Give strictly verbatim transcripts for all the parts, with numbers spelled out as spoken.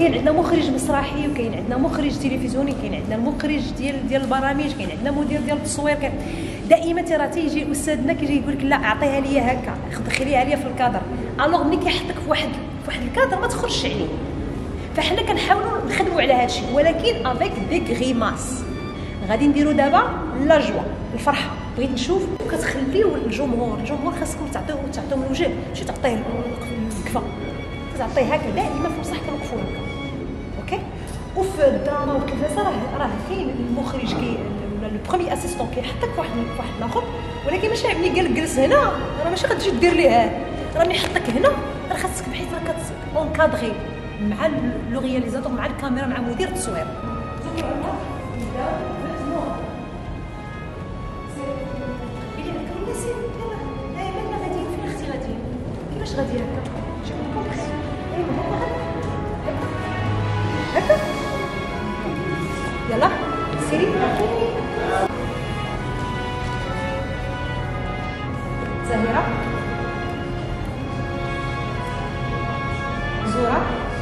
كاين عندنا مخرج مسرحي وكاين عندنا مخرج تلفزيوني، كاين عندنا المخرج ديال ديال البرامج، كاين عندنا مدير ديال التصوير. كاين دائما راه تيجي استاذنا كيجي يقول لك لا اعطيها ليا هكا، دخليها ليا في الكادر. الوغ ملي كيحطك في واحد في واحد الكادر ما تخرجش عليه. فحنا كنحاولوا نخدموا على هذا الشيء، ولكن افيك دي غيماس. غادي نديروا دابا لا جوا الفرحه، بغيت نشوف كتخليو الجمهور الجمهور خاصكم تعطيوه تعطيوه الوجه، ماشي تعطيه الكفه، كتعطيه هكا دائما في بصح كنوقفوا هكا. اوكي. وفي الدراما والتلفازه راه راه كاين المخرج كي ولا لو بروميي اسيستون كيحطك في واحد في واحد الاخر، ولكن ماشي ملي قال لك جلس هنا راه ماشي غتجي دير ليه، راه ملي يحطك هنا راه خاصك بحيث راه كتونكادغي مع لو رياليزاتور مع الكاميرا مع مدير التصوير. كيفاش غادي هكا؟ جيب الكومبرس. ايوا هكا هكا. يلا سيري. زهيرة، زورة،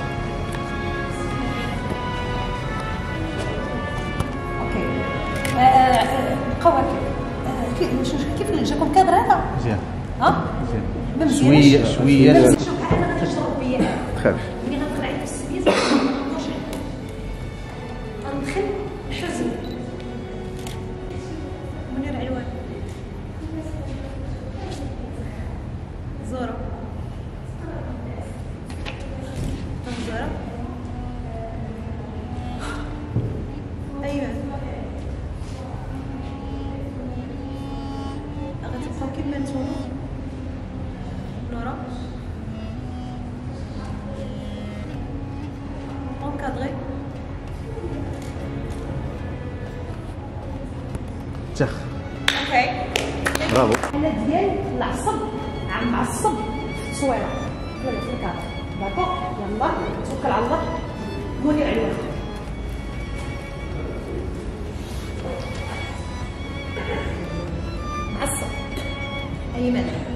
اوكي. بقاو هكا. كيف جاكم كادر هذا؟ مزيان. ها؟ مزيان. شويه شويه. شوف انا غادي نشرب بيا. تخافش. ملي غنقرا عليك السميت غندخل الحزن. منير علوان، زورة، زورة، أيمن. غتبقاو كيما نتوما. نورا، اونكادغي. تخ. اوكي. برافو. انا ديال العصب عم معصب في التصويره ولا في الكادر. داكوغ. يلا توكل على الله. منير علوان. معصب. ايمن.